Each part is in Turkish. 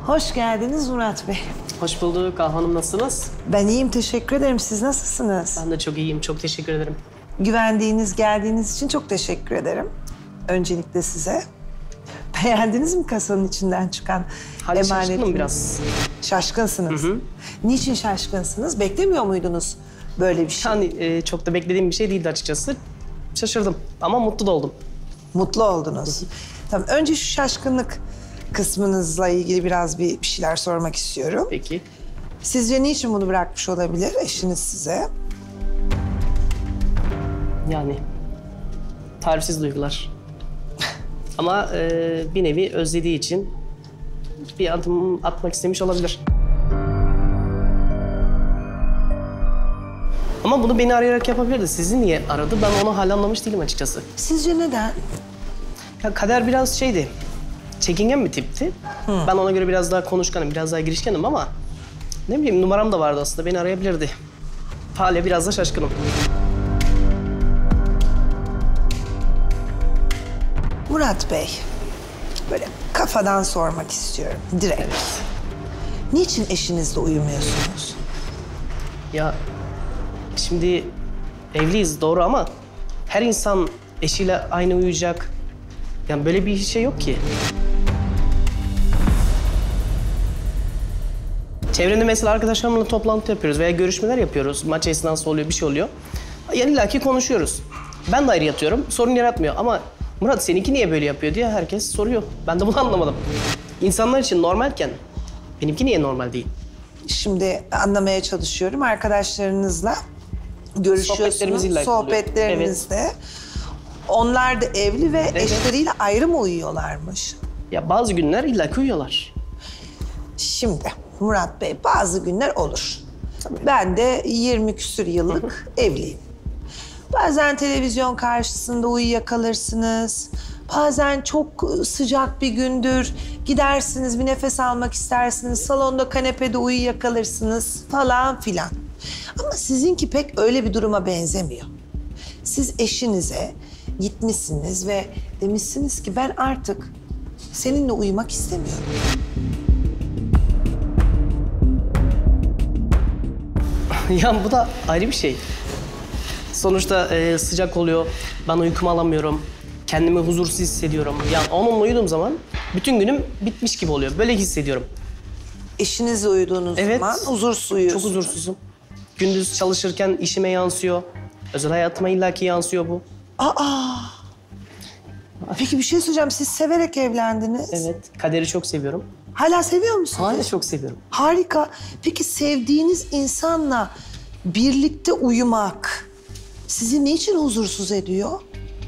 Hoş geldiniz Murat Bey. Hoş bulduk. Ahu Hanım, nasılsınız? Ben iyiyim, teşekkür ederim. Siz nasılsınız? Ben de çok iyiyim. Çok teşekkür ederim. Güvendiğiniz, geldiğiniz için çok teşekkür ederim. Öncelikle size. Beğendiniz mi kasanın içinden çıkan Hala emanetini? şaşkınım biraz. Şaşkınsınız. Hı hı. Niçin şaşkınsınız? Beklemiyor muydunuz böyle bir şey? Yani çok da beklediğim bir şey değildi açıkçası. Şaşırdım ama mutlu da oldum. Mutlu oldunuz. Tamam, önce şu şaşkınlık kısmınızla ilgili biraz bir şeyler sormak istiyorum. Peki. Sizce niçin bunu bırakmış olabilir eşiniz size? Yani tarifsiz duygular. Ama bir nevi özlediği için bir adım atmak istemiş olabilir. Ama bunu beni arayarak yapabilirdi. Sizi niye aradı? Ben onu hala anlamış değilim açıkçası. Sizce neden? Ya Kader biraz şeydi, çekingen bir tipti. Ben ona göre biraz daha konuşkanım, biraz daha girişkenim ama ne bileyim numaram da vardı aslında, beni arayabilirdi. Hala biraz da şaşkınım. Murat Bey, böyle kafadan sormak istiyorum, direkt. Evet. Niçin eşinizle uyumuyorsunuz? Ya şimdi evliyiz doğru ama her insan eşiyle aynı uyuyacak. Yani böyle bir şey yok ki. Çevremde mesela arkadaşlarımla toplantı yapıyoruz veya görüşmeler yapıyoruz. Maç esnası oluyor, bir şey oluyor. Yani illaki konuşuyoruz. Ben de ayrı yatıyorum, sorun yaratmıyor ama Murat seninki niye böyle yapıyor diye herkes soruyor. Ben de bunu anlamadım. İnsanlar için normalken benimki niye normal değil? Şimdi anlamaya çalışıyorum. Arkadaşlarınızla görüşüyorsunuz. Sohbetlerimiz illaki oluyor. Sohbetlerinizde. Onlar da evli ve Evet. eşleriyle ayrı mı uyuyorlarmış? Ya bazı günler illaki uyuyorlar. Şimdi Murat Bey, bazı günler olur. Ben de 20 küsur yıllık evliyim. Bazen televizyon karşısında uyuyakalırsınız. Bazen çok sıcak bir gündür. Gidersiniz, bir nefes almak istersiniz. Salonda kanepede uyuyakalırsınız falan filan. Ama sizinki pek öyle bir duruma benzemiyor. Siz eşinize gitmişsiniz ve demişsiniz ki ben artık seninle uyumak istemiyorum. Ya bu da ayrı bir şey. Sonuçta sıcak oluyor, ben uykumu alamıyorum, kendimi huzursuz hissediyorum. Yani onunla uyuduğum zaman bütün günüm bitmiş gibi oluyor, böyle hissediyorum. Eşinizle uyuduğunuz Evet, zaman huzursuz uyuyorsunuz. çok huzursuzum. Gündüz çalışırken işime yansıyor, özel hayatıma illaki yansıyor bu. Aa! Peki bir şey söyleyeceğim. Siz severek evlendiniz. Evet, Kader'i çok seviyorum. Hala seviyor musunuz? Hala çok seviyorum. Harika. Peki sevdiğiniz insanla birlikte uyumak sizi niçin huzursuz ediyor?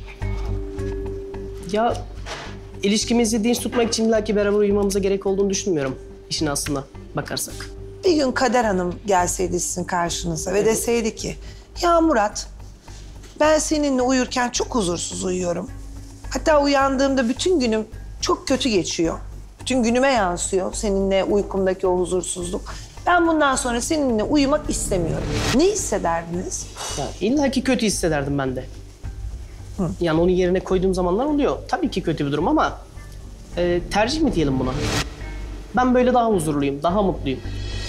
Ya ilişkimizi dinç tutmak için illaki beraber uyumamıza gerek olduğunu düşünmüyorum işin aslına bakarsak. Bir gün Kader Hanım gelseydi sizin karşınıza ve deseydi ki ya Murat, ben seninle uyurken çok huzursuz uyuyorum. Hatta uyandığımda bütün günüm çok kötü geçiyor. Bütün günüme yansıyor seninle uykumdaki o huzursuzluk. Ben bundan sonra seninle uyumak istemiyorum. Ne hissederdiniz? Ya illaki kötü hissederdim ben de. Yani onun yerine koyduğum zamanlar oluyor. Tabii ki kötü bir durum ama tercih mi diyelim buna? Ben böyle daha huzurluyum, daha mutluyum.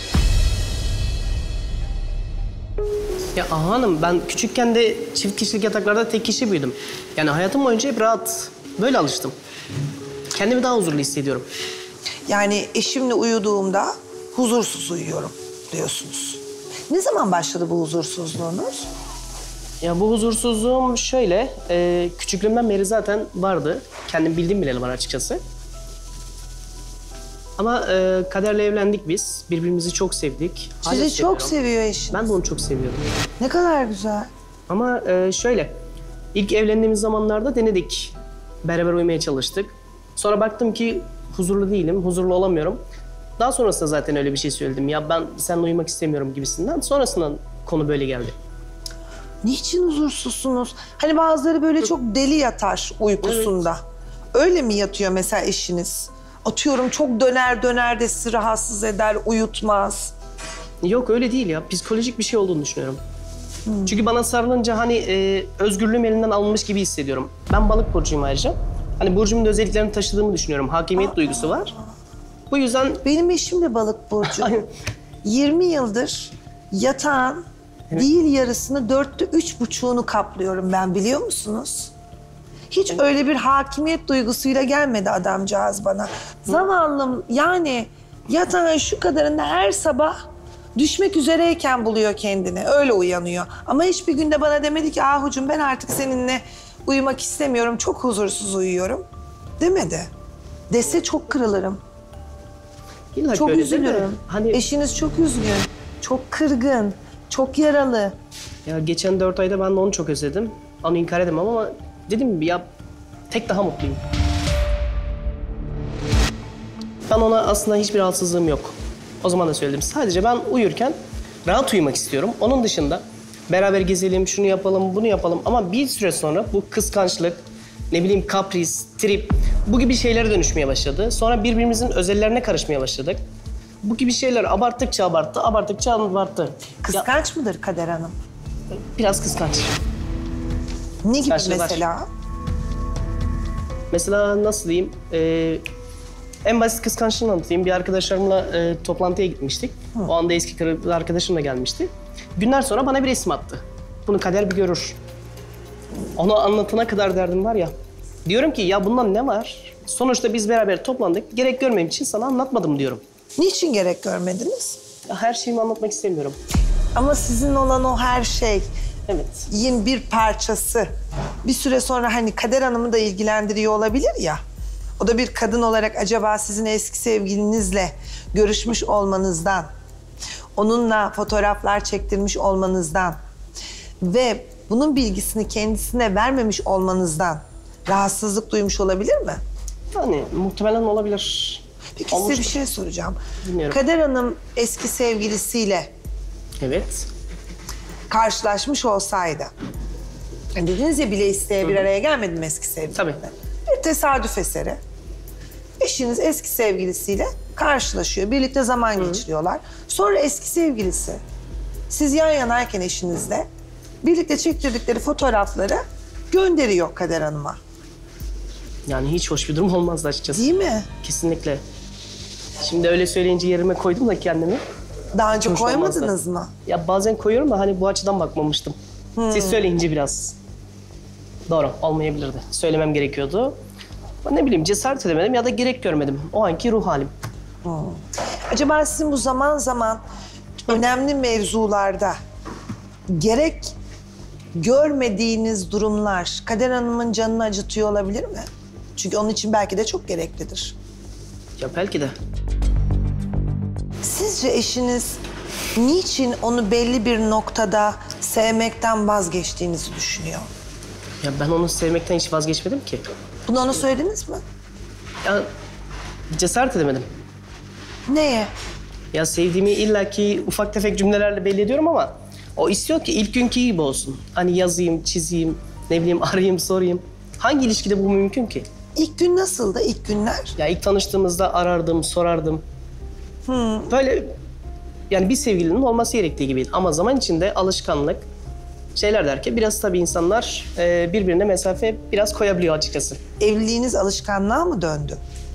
Ya Ahu Hanım, ben küçükken de çift kişilik yataklarda tek kişi büyüdüm. Yani hayatım boyunca hep rahat, böyle alıştım. Kendimi daha huzurlu hissediyorum. Yani eşimle uyuduğumda huzursuz uyuyorum diyorsunuz. Ne zaman başladı bu huzursuzluğunuz? Ya bu huzursuzluğum şöyle, küçüklüğümden beri zaten vardı. Kendim bildiğim bileli var açıkçası. Ama Kader'le evlendik biz. Birbirimizi çok sevdik. Hala Sizi çok seviyorum. seviyor eşiniz. Ben de onu çok seviyorum. Ne kadar güzel. Ama şöyle, ilk evlendiğimiz zamanlarda denedik. Beraber uyumaya çalıştık. Sonra baktım ki huzurlu değilim, huzurlu olamıyorum. Daha sonrasında zaten öyle bir şey söyledim. Ya ben seninle uyumak istemiyorum gibisinden. Sonrasında konu böyle geldi. Niçin huzursuzsunuz? Hani bazıları böyle çok deli yatar uykusunda. Öyle mi yatıyor mesela eşiniz? Atıyorum çok döner döner de sizi rahatsız eder, uyutmaz. Yok öyle değil ya. Psikolojik bir şey olduğunu düşünüyorum. Çünkü bana sarılınca hani özgürlüğüm elinden alınmış gibi hissediyorum. Ben balık burcuyum ayrıca. Hani burcumun da özelliklerini taşıdığımı düşünüyorum. Hakimiyet duygusu var. Bu yüzden Benim eşim de balık burcu. Aynen. 20 yıldır yatağın değil yarısını, 3/4'ünü kaplıyorum ben, biliyor musunuz? Hiç öyle bir hakimiyet duygusuyla gelmedi adamcağız bana. Zavallım, yani yatağın şu kadarında her sabah düşmek üzereyken buluyor kendini. Öyle uyanıyor. Ama hiçbir günde bana demedi ki Ahucum ben artık seninle uyumak istemiyorum. Çok huzursuz uyuyorum. Demedi. Dese çok kırılırım. illa ki Çok öyle değil mi? üzülürüm. Hani Eşiniz çok üzgün, çok kırgın, çok yaralı. ya geçen 4 ayda ben de onu çok özledim. Onu inkar edemem ama dedim gibi ya tek daha mutluyum. Ben ona aslında hiçbir rahatsızlığım yok. O zaman da söyledim. Sadece ben uyurken rahat uyumak istiyorum. Onun dışında beraber gezelim, şunu yapalım, bunu yapalım. Ama bir süre sonra bu kıskançlık, ne bileyim kapris, trip bu gibi şeylere dönüşmeye başladı. Sonra birbirimizin özellerine karışmaya başladık. Bu gibi şeyler abarttıkça abarttı, abarttıkça abarttı. Ya, Kıskanç mıdır Kader Hanım? biraz kıskanç. Ne gibi Kıskançlığı var. mesela? Mesela nasıl diyeyim? En basit kıskançlığını anlatayım. Bir arkadaşlarımla toplantıya gitmiştik. O anda eski kız arkadaşım da gelmişti. Günler sonra bana bir resim attı. Bunu Kader bir görür. Onu anlatana kadar derdim var ya. Diyorum ki ya bundan ne var? Sonuçta biz beraber toplandık. Gerek görmem için sana anlatmadım diyorum. Niçin gerek görmediniz? Ya her şeyimi anlatmak istemiyorum. Ama sizin olan o her şey, Evet. yin bir parçası. Bir süre sonra hani Kader Hanım'ı da ilgilendiriyor olabilir ya. O da bir kadın olarak acaba sizin eski sevgilinizle görüşmüş olmanızdan, onunla fotoğraflar çektirmiş olmanızdan ve bunun bilgisini kendisine vermemiş olmanızdan rahatsızlık duymuş olabilir mi? Yani muhtemelen olabilir. Peki size Olmuştur. bir şey soracağım. Dinliyorum. Kader Hanım eski sevgilisiyle Evet. karşılaşmış olsaydı, hani dediniz ya bile isteye bir araya gelmedim eski sevgilimle. Tabii. Bir tesadüf eseri. Eşiniz eski sevgilisiyle karşılaşıyor. Birlikte zaman geçiriyorlar. Sonra eski sevgilisi siz yan yanayken eşinizle birlikte çektirdikleri fotoğrafları gönderiyor Kader Hanım'a. Yani hiç hoş bir durum olmazdı açıkçası. Değil mi? Kesinlikle. Şimdi öyle söyleyince yerime koydum da kendimi. Daha önce Hoş koymadınız olmazdı. mı? Ya bazen koyuyorum da hani bu açıdan bakmamıştım. Siz söyleyince biraz doğru olmayabilirdi. Söylemem gerekiyordu. Ben ne bileyim cesaret edemedim ya da gerek görmedim. O anki ruh halim. Acaba sizin bu zaman zaman önemli mevzularda gerek görmediğiniz durumlar Kader Hanım'ın canını acıtıyor olabilir mi? Çünkü onun için belki de çok gereklidir. Ya belki de. Sizce eşiniz niçin onu belli bir noktada sevmekten vazgeçtiğinizi düşünüyor? Ya ben onu sevmekten hiç vazgeçmedim ki. Bunu ona söylediniz mi? Ya cesaret edemedim. Neye? Ya sevdiğimi illaki ufak tefek cümlelerle belli ediyorum ama o istiyor ki ilk günkü gibi olsun. Hani yazayım, çizeyim, ne bileyim arayayım, sorayım. Hangi ilişkide bu mümkün ki? İlk gün nasıldı, ilk günler? Ya ilk tanıştığımızda arardım, sorardım. Böyle yani bir sevgilinin olması gerektiği gibiydi. Ama zaman içinde alışkanlık, şeyler derken biraz tabii insanlar birbirine mesafe biraz koyabiliyor açıkçası. Evliliğiniz alışkanlığa mı döndü?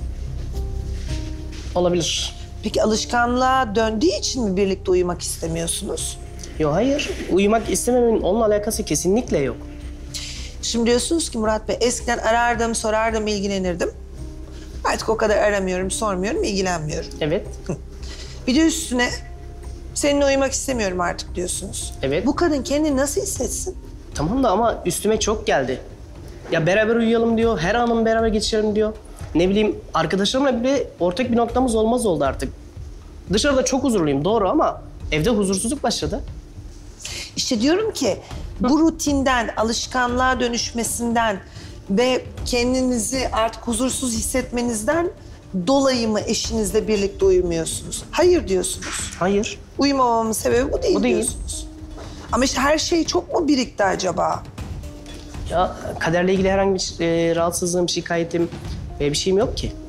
Olabilir. Peki alışkanlığa döndüğü için mi birlikte uyumak istemiyorsunuz? Yok hayır, uyumak istememenin onunla alakası kesinlikle yok. Şimdi diyorsunuz ki Murat Bey, eskiden arardım, sorardım, ilgilenirdim. Artık o kadar aramıyorum, sormuyorum, ilgilenmiyorum. Evet, Bir de üstüne seninle uyumak istemiyorum artık diyorsunuz. Evet. Bu kadın kendini nasıl hissetsin? tamam da ama üstüme çok geldi. Ya beraber uyuyalım diyor, her anımı beraber geçirelim diyor. Ne bileyim arkadaşlarımla bile ortak bir noktamız olmaz oldu artık. Dışarıda çok huzurluyum doğru ama evde huzursuzluk başladı. İşte diyorum ki bu rutinden, alışkanlığa dönüşmesinden ve kendinizi artık huzursuz hissetmenizden dolayı mı eşinizle birlikte uyumuyorsunuz? Hayır diyorsunuz. Hayır. Uyumamamın sebebi bu değil, Bu değil. diyorsunuz. Ama işte her şey çok mu birikti acaba? Ya kaderle ilgili herhangi bir rahatsızlığım, şikayetim bir şeyim yok ki.